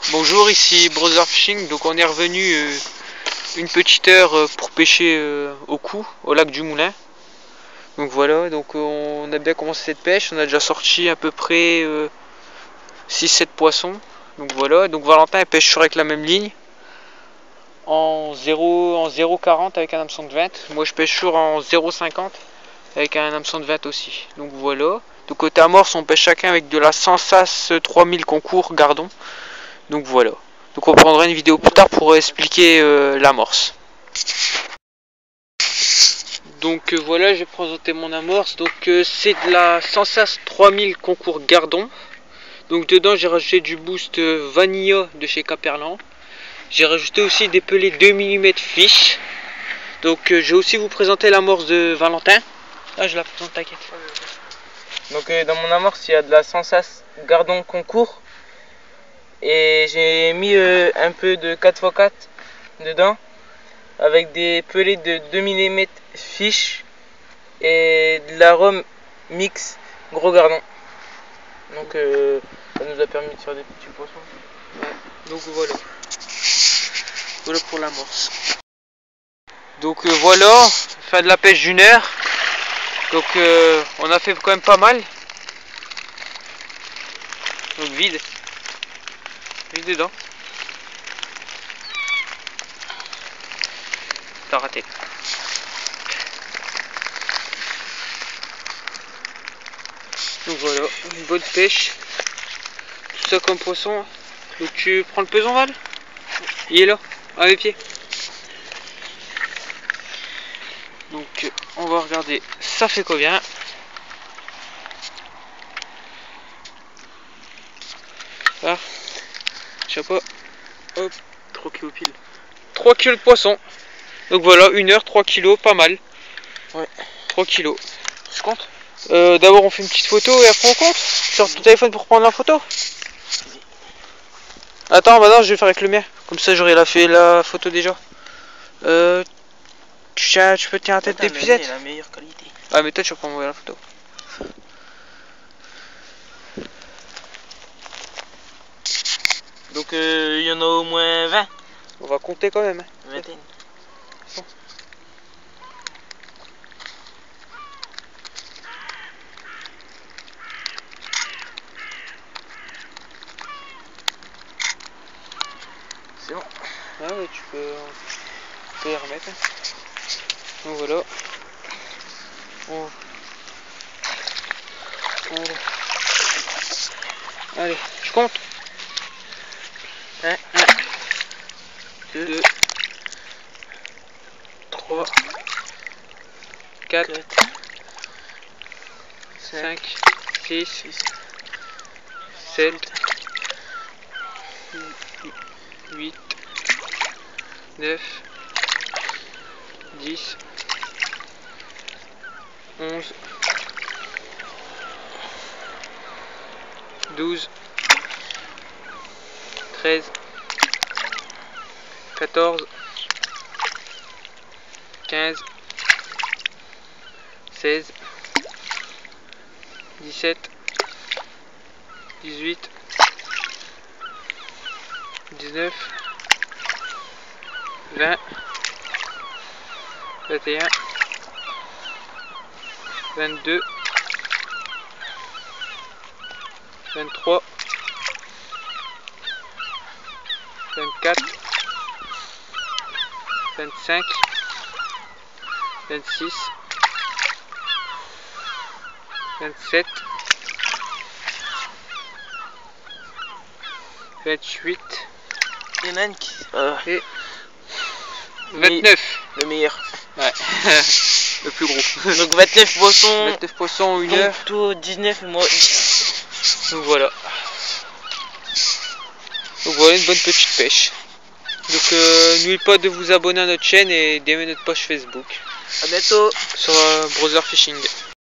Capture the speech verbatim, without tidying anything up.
Bonjour, ici Brother Fishing. Donc on est revenu euh, une petite heure euh, pour pêcher euh, au cou, au lac du Moulin. Donc voilà, donc euh, on a bien commencé cette pêche. On a déjà sorti à peu près euh, six sept poissons. Donc voilà, donc Valentin il pêche sur avec la même ligne en zéro en zéro quarante avec un hameçon de vingt. Moi je pêche sur en zéro cinquante avec un hameçon de vingt aussi. Donc voilà. Donc côté amorce on pêche chacun avec de la Sensas trois mille concours Gardon. Donc voilà. Donc on prendra une vidéo plus tard pour expliquer euh, l'amorce. Donc euh, voilà, je vais présenter mon amorce. Donc euh, c'est de la Sensas trois mille concours Gardon. Donc dedans j'ai rajouté du boost euh, Vanilla de chez Caperlan. J'ai rajouté aussi des pelets deux millimètres fish. Donc euh, je vais aussi vous présenter l'amorce de Valentin. Ah, je la présente, t'inquiète. Donc euh, dans mon amorce il y a de la Sensas Gardon concours. Et j'ai mis euh, un peu de quatre fois quatre dedans avec des pelets de deux millimètres fish et de l'arôme mix gros gardon. Donc euh, ça nous a permis de faire des petits poissons. Ouais. Donc voilà. Voilà pour l'amorce. Donc euh, voilà, fin de la pêche d'une heure. Donc euh, on a fait quand même pas mal. Donc vide. Vide dedans. T'as raté. Donc voilà, une bonne pêche. Tout ça comme poisson. Donc tu prends le pesant, Val? Il est là, à mes pieds. Donc on va regarder, ça fait combien? Ah, je sais pas. Hop, trois kilos pile. trois kilos de poisson. Donc voilà, une heure, trois kilos, pas mal. Ouais. trois kilos. Je compte. Euh, D'abord on fait une petite photo et après on compte. Sors ton téléphone pour prendre la photo. Attends, maintenant je vais faire avec le mien. Comme ça j'aurai la, fait la photo déjà. Euh, tu, tiens, tu peux tenir la tête d'épuisette. La meilleure qualité. Ah mais toi tu vas pas m'envoyer la photo. Donc il euh, y en a au moins vingt. On va compter quand même. Hein. vingt et un. Bon. C'est bon. Ah ouais, tu peux, tu peux y remettre. Hein. Donc voilà. On... Allez. Allez, je compte. un, un, deux, trois, quatre, cinq, six, sept, huit, neuf, dix, onze, douze, treize, quatorze, quinze, seize, dix-sept, dix-huit, dix-neuf, vingt, vingt et un, vingt-deux, vingt-trois, vingt-quatre, vingt-cinq, vingt-six, vingt-sept, vingt-huit il y en a une qui... Euh, et vingt-neuf. Le meilleur. Ouais. Le plus gros. Donc vingt-neuf poissons. vingt-neuf poissons en une heure. Tout dix-neuf et moi dix. Donc voilà. Donc voilà une bonne petite pêche. Donc euh, n'oubliez pas de vous abonner à notre chaîne et d'aimer notre page Facebook. A bientôt Sur euh, Brother Fishing.